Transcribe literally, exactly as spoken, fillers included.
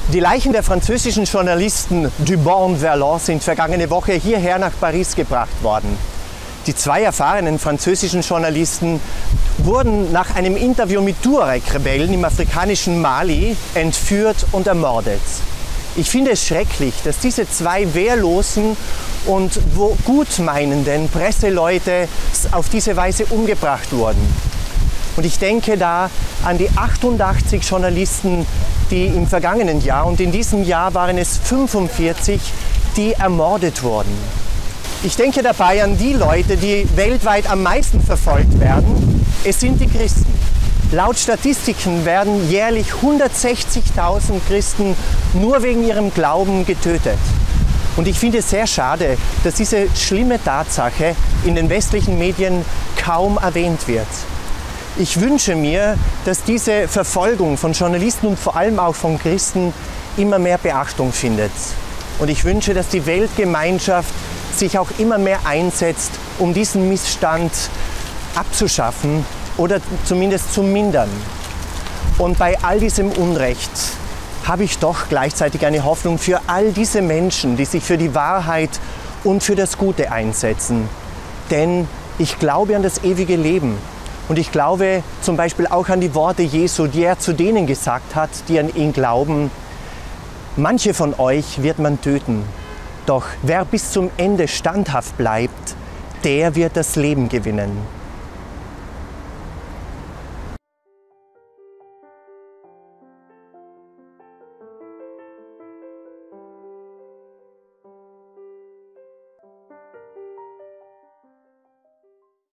Die Leichen der französischen Journalisten Dubon und Verlon sind vergangene Woche hierher nach Paris gebracht worden. Die zwei erfahrenen französischen Journalisten wurden nach einem Interview mit Tuareg-Rebellen im afrikanischen Mali entführt und ermordet. Ich finde es schrecklich, dass diese zwei wehrlosen und gutmeinenden Presseleute auf diese Weise umgebracht wurden. Und ich denke da an die achtundachtzig Journalisten, die im vergangenen Jahr, und in diesem Jahr waren es fünfundvierzig, die ermordet wurden. Ich denke dabei an die Leute, die weltweit am meisten verfolgt werden. Es sind die Christen. Laut Statistiken werden jährlich hundertsechzigtausend Christen nur wegen ihrem Glauben getötet. Und ich finde es sehr schade, dass diese schlimme Tatsache in den westlichen Medien kaum erwähnt wird. Ich wünsche mir, dass diese Verfolgung von Journalisten und vor allem auch von Christen immer mehr Beachtung findet. Und ich wünsche, dass die Weltgemeinschaft sich auch immer mehr einsetzt, um diesen Missstand abzuschaffen oder zumindest zu mindern. Und bei all diesem Unrecht habe ich doch gleichzeitig eine Hoffnung für all diese Menschen, die sich für die Wahrheit und für das Gute einsetzen. Denn ich glaube an das ewige Leben. Und ich glaube zum Beispiel auch an die Worte Jesu, die er zu denen gesagt hat, die an ihn glauben. Manche von euch wird man töten, doch wer bis zum Ende standhaft bleibt, der wird das Leben gewinnen.